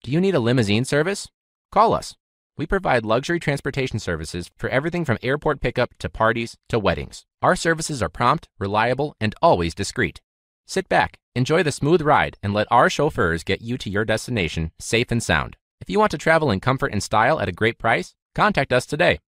Do you need a limousine service? Call us. We provide luxury transportation services for everything from airport pickup to parties to weddings. Our services are prompt, reliable, and always discreet. Sit back, enjoy the smooth ride, and let our chauffeurs get you to your destination safe and sound. If you want to travel in comfort and style at a great price, contact us today.